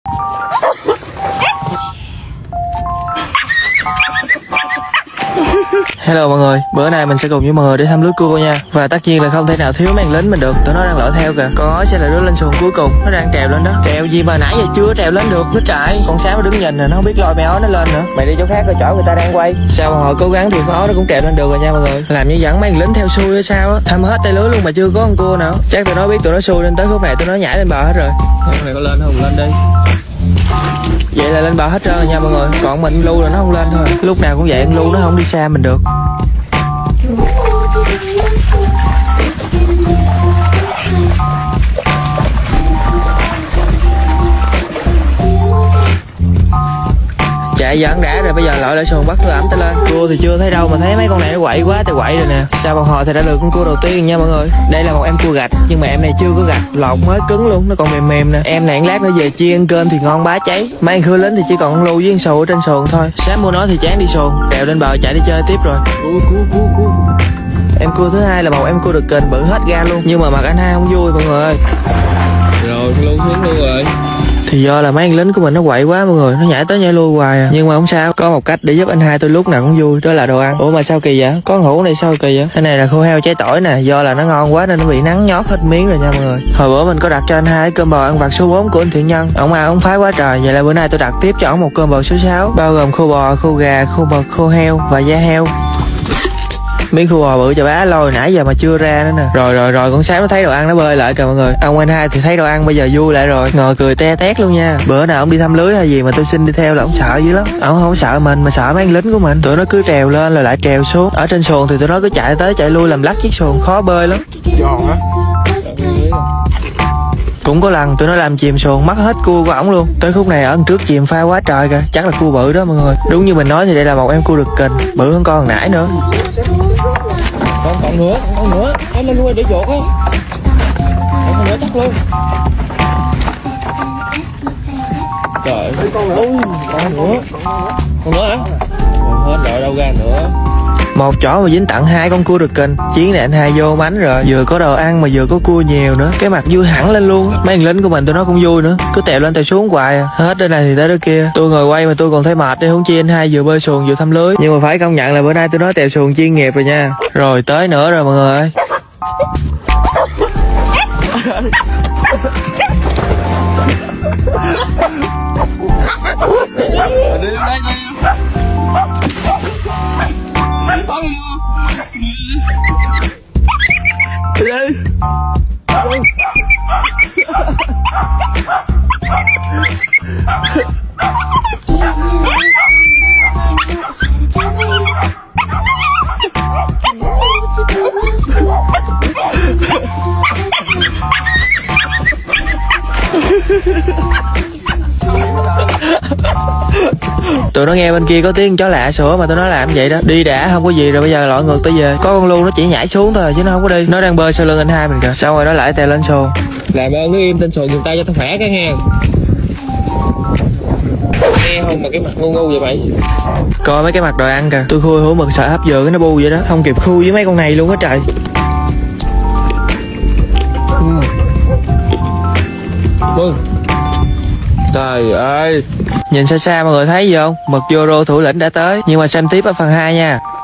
Hello mọi người, bữa nay mình sẽ cùng với mọi người đi thăm lưới cua nha. Và tất nhiên là không thể nào thiếu mấy thằng lính mình được, tụi nó đang lội theo kìa. Con ói sẽ là đứa lên xuồng cuối cùng, nó đang trèo lên đó. Trèo gì mà nãy giờ chưa trèo lên được nó trại. Con Sáu nó đứng nhìn rồi nó không biết lôi mẹ ói nó lên nữa. Mày đi chỗ khác coi chỗ người ta đang quay. Sao mà họ cố gắng thì con ói nó cũng trèo lên được rồi nha mọi người. Làm như dẫn mấy thằng lính theo xuôi hay sao á. Thăm hết tay lưới luôn mà chưa có con cua nào. Chắc tụi nó biết tụi nó xuôi nên tới khúc này tụi nó nhảy lên bờ hết rồi. Mày có lên không? Lên đi. Vậy là lên bờ hết trơn rồi nha mọi người. Còn mình Lu là nó không lên thôi. Lúc nào cũng vậy, con Lu nó không đi xa mình được. Chạy dẫn đã rồi, bây giờ lội lại xuồng bắt thưa ẩm ta lên. Cua thì chưa thấy đâu mà thấy mấy con này nó quậy quá, tay quậy rồi nè. Sau một hồi thì đã được con cua đầu tiên nha mọi người. Đây là một em cua gạch, nhưng mà em này chưa có gạch, lột mới cứng luôn, nó còn mềm mềm nè. Em này lát nữa về chiên ăn cơm thì ngon bá cháy. Mấy anh khứa lính thì chỉ còn con Lu với con Sù ở trên xuồng thôi. Sáng mua nó thì chán đi xuồng, trèo lên bờ chạy đi chơi tiếp rồi. Cua. Em cua thứ hai là một em cua đực kình bự hết ga luôn, nhưng mà mặt anh hai không vui mọi người ơi. Rồi con Lu xuống luôn rồi. Thì do là mấy anh lính của mình nó quậy quá mọi người, nó nhảy tới nhảy lui hoài à. Nhưng mà không sao, có một cách để giúp anh hai tôi lúc nào cũng vui, đó là đồ ăn. Ủa mà sao kỳ vậy? Con hũ này sao kỳ vậy? Cái này là khô heo cháy tỏi nè, do là nó ngon quá nên nó bị nắng nhót hết miếng rồi nha mọi người. Hồi bữa mình có đặt cho anh hai cơm bò ăn vặt số 4 của anh Thiện Nhân, ông ăn ông phái quá trời. Vậy là bữa nay tôi đặt tiếp cho ông một cơm bò số 6, bao gồm khô bò, khô gà, khô mực, khô heo và da heo. Miếng khô bò bự chà bá lôi nãy giờ mà chưa ra nữa nè. Rồi con Sáu nó thấy đồ ăn nó bơi lại kìa mọi người. Ông anh hai thì thấy đồ ăn bây giờ vui lại rồi, ngồi cười te tét luôn nha. Bữa nào ông đi thăm lưới hay gì mà tôi xin đi theo là ông sợ dữ lắm. Ông không sợ mình mà sợ mấy anh lính của mình. Tụi nó cứ trèo lên rồi lại trèo xuống. Ở trên xuồng thì tụi nó cứ chạy tới chạy lui làm lắc chiếc xuồng, khó bơi lắm. Giòn á. Cũng có lần tụi nó làm chìm xuồng mất hết cua của ổng luôn. Tới khúc này ở trước chìm pha quá trời kìa, chắc là cua bự đó mọi người. Đúng như mình nói thì đây là một em cua đực kình, bự hơn con hồi nãy nữa. Còn nữa, em lên nuôi để dột á. Còn nữa chắc luôn. Trời ơi, còn nữa hả? Còn hết rồi đâu ra nữa. Một chỗ mà dính tận hai con cua đực kình. Chuyến này anh hai vô bánh rồi, vừa có đồ ăn mà vừa có cua nhiều nữa, cái mặt vui hẳn lên luôn. Mấy thằng lính của mình tụi nó cũng vui nữa, cứ tèo lên tèo xuống hoài à. Hết đây này thì tới đó kia. Tôi ngồi quay mà tôi còn thấy mệt đi, huống chi anh hai vừa bơi xuồng vừa thăm lưới. Nhưng mà phải công nhận là bữa nay tụi nó tèo xuồng chuyên nghiệp rồi nha. Rồi tới nữa rồi mọi người ơi. Tụi nó nghe bên kia có tiếng chó lạ sủa mà tụi nó làm vậy đó. Đi đã không có gì rồi bây giờ lội ngược tới về. Có con Lu nó chỉ nhảy xuống thôi chứ nó không có đi. Nó đang bơi sau lưng anh hai mình kìa. Xong rồi nó lại tèo lên xuồng. Làm ơn cứ im trên xuồng giùm tay cho tao khỏe cái nghe. Nghe không mà cái mặt ngu vậy mày. Coi mấy cái mặt đòi ăn kìa. Tôi khui hũ mực sợ hấp giờ cái nó bu vậy đó. Không kịp khui với mấy con này luôn á trời. Trời ơi. Nhìn xa xa mọi người thấy gì không? Mực Zoro thủ lĩnh đã tới. Nhưng mà xem tiếp ở phần 2 nha.